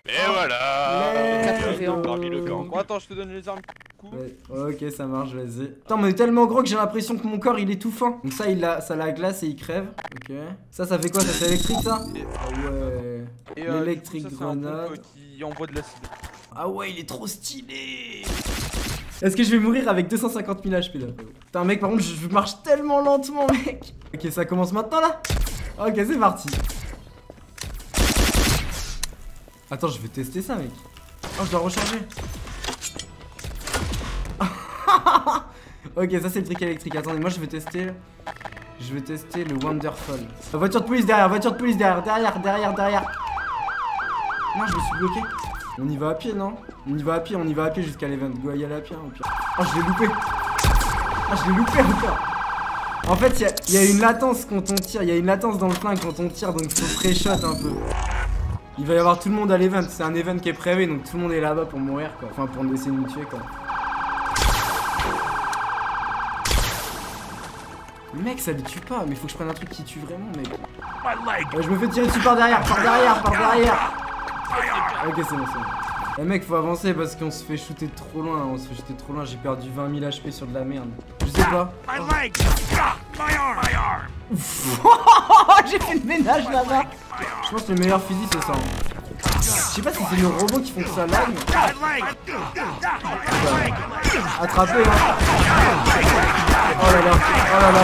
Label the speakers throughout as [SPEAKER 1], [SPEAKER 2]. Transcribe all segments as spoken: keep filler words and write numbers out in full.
[SPEAKER 1] Et voilà.
[SPEAKER 2] Parmi le camp.
[SPEAKER 3] Bon, attends, je te donne les armes.
[SPEAKER 4] Ouais, ok, ça marche, vas-y. Attends, mais tellement gros que j'ai l'impression que mon corps il est étouffant. Donc ça, il a, ça la glace et il crève. Ok. Ça, ça fait quoi? Ça, c'est électrique, ça? Ah ouais. L'électrique grenade.
[SPEAKER 3] Qui envoie de l'acide.
[SPEAKER 4] Ah ouais, il est trop stylé. Est-ce que je vais mourir avec deux cent cinquante mille H P là? Putain, mec, par contre, je marche tellement lentement, mec. Ok, ça commence maintenant là. Ok, c'est parti. Attends, je vais tester ça, mec. Oh, je dois recharger. Ok, ça c'est le truc électrique. Attendez, moi je vais tester. Je vais tester le Wonderfall. La voiture de police derrière, voiture de police derrière, derrière, derrière, derrière. Non, je me suis bloqué. On y va à pied, non? On y va à pied, on y va à pied jusqu'à l'event. Go y aller à pied, au pire. Oh, je l'ai loupé. Ah, je l'ai loupé encore. En fait, il y, y a une latence quand on tire. Il y a une latence dans le flingue quand on tire, donc faut pré-shot un peu. Il va y avoir tout le monde à l'event. C'est un event qui est prévu, donc tout le monde est là-bas pour mourir, quoi. Enfin, pour essayer de nous tuer, quoi. Mec, ça les tue pas, mais faut que je prenne un truc qui tue vraiment, mec. Ouais, je me fais tirer dessus par derrière, par derrière, par derrière. Ok, c'est bon, c'est bon. Eh mec, faut avancer parce qu'on se fait shooter trop loin, on se fait shooter trop loin, j'ai perdu vingt mille H P sur de la merde. Je sais pas. Oh. J'ai fait le ménage là-bas. Je pense que le meilleur fusil c'est ça. Je sais pas si c'est le robot qui font que ça là, mais... Attrapé hein. Oh là là, oh là là.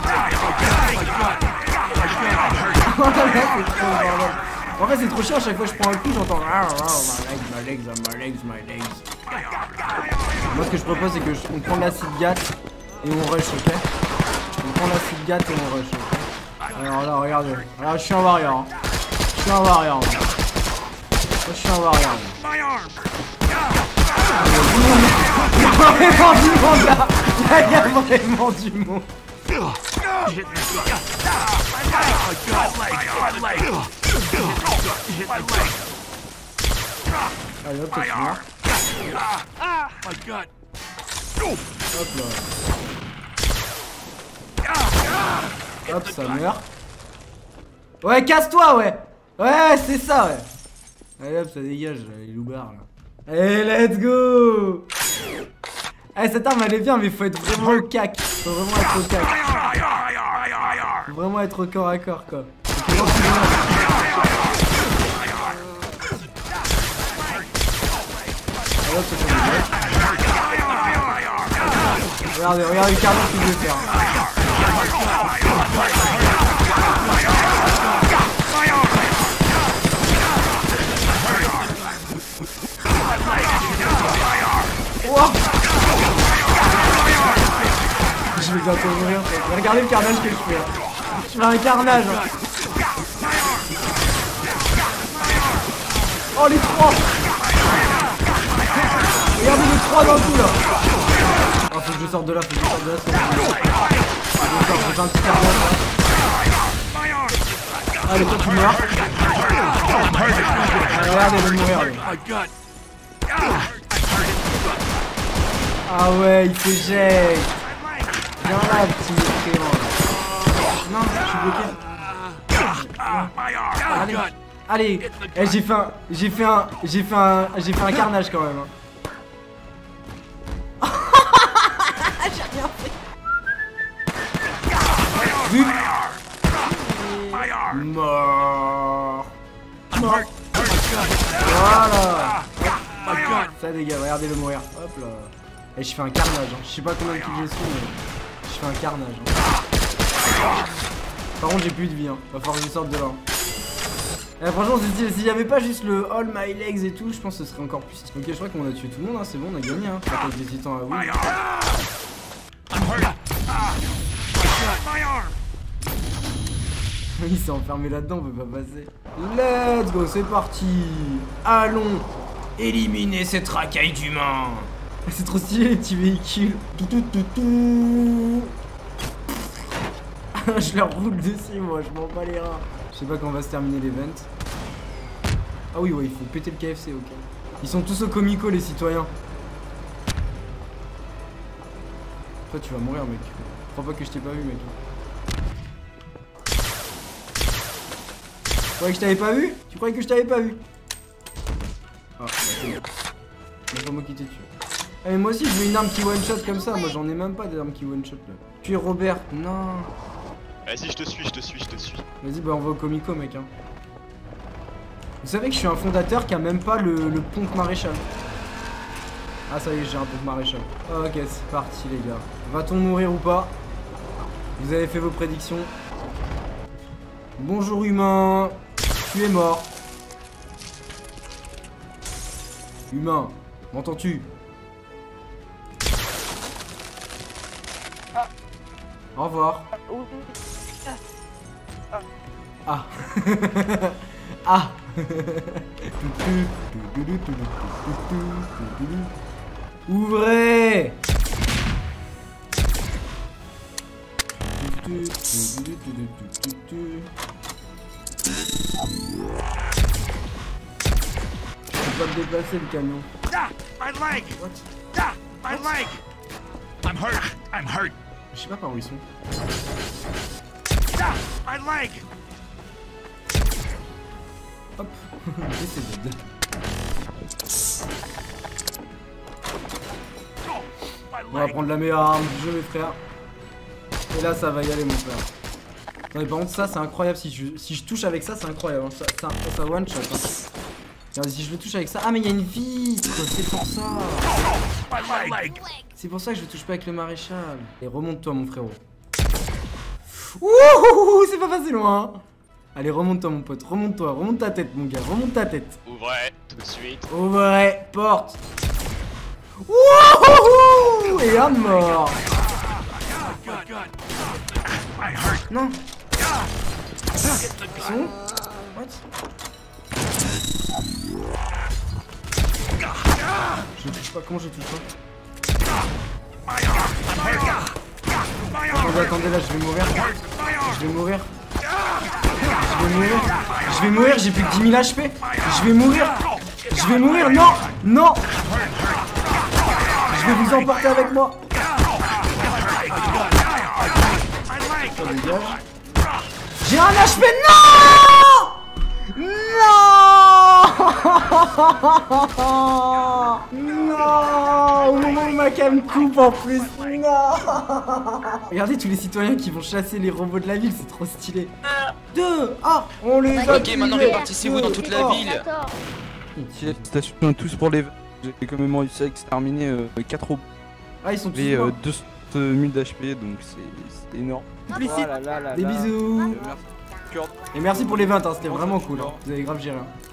[SPEAKER 4] Oh là là, c'est trop bordel. En fait c'est trop chiant, à chaque fois que je prends un coup j'entends my legs, my legs, my legs, my legs. Moi ce que je propose c'est que je... on prend l'acide gat et on rush, ok? On prend l'acide gat et on rush, ok? Alors là regardez, alors je suis un warrior, hein. Je suis un warrior. Moi je suis un warrior. Il y a vraiment du monde là. Là il y a vraiment du monde. Allez hop, tu meurs. Hop là. Hop, ça meurt. Ouais, casse-toi, ouais. Ouais, c'est ça, ouais. Allez hop, ça dégage, les loupards là. Allez, let's go. Eh, cette arme elle est bien, mais faut être vraiment au cac. Faut vraiment être au cac. Faut vraiment être au corps à corps, quoi. Allez hop, ça fait regardez, regardez le carnage qu'il veut faire. Wow. Je vais bientôt mourir. Regardez le carnage que je fais. Je fais un carnage. Oh les trois. Regardez les trois d'un coup là. Oh faut que je sorte de là, faut que je sorte de là. Faut que je sorte, faut que j'ai un petit carnage là. Allez toi tu meurs. Allez, regardez le mourir là. Ah ouais, il se jette. Viens là, petit mécréant. Non, je suis bloqué. Allez, allez. Eh, j'ai fait un, j'ai fait un, j'ai fait un, j'ai fait un carnage quand même. Hein. J'ai rien fait. Vu. Mort. Mort. Voilà. Ça dégage, regardez le mourir. Hop là. Et je fais un carnage, hein. Je sais pas combien de kills j'ai su, mais je fais un carnage. Hein. Par contre, j'ai plus de vie, hein. Va falloir que je sorte de là. Eh, franchement, s'il y avait pas juste le all my legs et tout, je pense que ce serait encore plus. Ok, je crois qu'on a tué tout le monde, hein. C'est bon, on a gagné. Hein. Avec des titans à oui. Il s'est enfermé là-dedans, on peut pas passer. Let's go, c'est parti. Allons éliminer cette racaille d'humains. C'est trop stylé les petits véhicules. Tout, tout, tout, tout. Je leur roule dessus, moi, je m'en bats les reins. Je sais pas quand va se terminer l'event. Ah oui, ouais, il faut péter le K F C, ok. Ils sont tous au comico, les citoyens. Toi, tu vas mourir, mec. Je crois pas que je t'ai pas vu, mec. Tu croyais que je t'avais pas vu? Tu croyais que je t'avais pas vu? Ah, bah, c'est bon. C'est pas moi qui t'ai tué. Ah, mais moi aussi, je veux une arme qui one shot comme ça. Moi, j'en ai même pas des armes qui one shot là. Tu es Robert. Non.
[SPEAKER 2] Vas-y, je te suis, je te suis, je te suis.
[SPEAKER 4] Vas-y, bah, on va au Comico, mec. Hein. Vous savez que je suis un fondateur qui a même pas le, le pompe maréchal. Ah, ça y est, j'ai un pompe maréchal. Ok, c'est parti, les gars. Va-t-on mourir ou pas? Vous avez fait vos prédictions. Bonjour, humain. Tu es mort. Humain, m'entends-tu? Au revoir. Ah. Ah. Ouvrez. Je peux pas me déplacer le camion.
[SPEAKER 1] Ah, my leg!
[SPEAKER 4] What?
[SPEAKER 1] Ah, my leg! I'm hurt. I'm hurt.
[SPEAKER 4] Je sais pas par où ils sont.
[SPEAKER 1] Ah, my leg!
[SPEAKER 4] Hop. Et c'est dead.
[SPEAKER 1] Oh, my
[SPEAKER 4] On va
[SPEAKER 1] leg.
[SPEAKER 4] prendre la meilleure arme du jeu, mes frères. Et là, ça va y aller, mon frère. Non, mais par contre, ça, c'est incroyable. Si je, si je touche avec ça, c'est incroyable. Hein. Ça, ça, ça one shot. Hein. Regardez, si je le touche avec ça. Ah, mais il y a une vitre. C'est pour ça.
[SPEAKER 1] My leg.
[SPEAKER 4] C'est pour ça que je touche pas avec le maréchal. Et remonte-toi, mon frérot. Ouh, c'est pas passé loin. Hein. Allez, remonte-toi, mon pote. Remonte-toi. Remonte ta tête, mon gars. Remonte ta tête.
[SPEAKER 2] Ouvrez, tout de suite.
[SPEAKER 4] Ouvrez, porte. Wouhou. Et un mort.
[SPEAKER 1] Good, good. I hurt.
[SPEAKER 4] Non.
[SPEAKER 1] It's the
[SPEAKER 4] Ils sont où? What? Je touche pas, comment je touche pas?
[SPEAKER 1] My arm. I'm hurt. My arm.
[SPEAKER 4] Attendez, attendez, là je vais mourir.
[SPEAKER 1] My arm.
[SPEAKER 4] Je vais mourir. Je vais mourir. Je vais mourir, j'ai plus que dix mille H P. Je vais mourir. Je vais mourir, non. Non. Je vais vous emporter avec moi. Ça dégage. J'ai un H P, non. Non. Non. Au moment où ma cam coupe en plus. Non. Regardez tous les citoyens qui vont chasser les robots de la ville, c'est trop stylé. Deux. Ah, on les a
[SPEAKER 5] Ok,
[SPEAKER 4] tués.
[SPEAKER 5] maintenant répartissez-vous dans toute la
[SPEAKER 4] Oh.
[SPEAKER 5] ville.
[SPEAKER 6] D'accord.
[SPEAKER 3] Félicitations à tous pour les. J'ai quand même réussi à exterminer euh, quatre robots
[SPEAKER 4] Ah, ils sont tous
[SPEAKER 3] et euh,
[SPEAKER 4] morts.
[SPEAKER 3] deux cent mille d'H P, donc c'est c'est énorme.
[SPEAKER 4] Implicite.
[SPEAKER 3] Oh là là là
[SPEAKER 4] Des
[SPEAKER 3] là.
[SPEAKER 4] bisous.
[SPEAKER 3] Merci. Kurt.
[SPEAKER 4] Et merci pour les vingt, hein, c'était vraiment cool. Hein. Vous avez grave géré. Hein.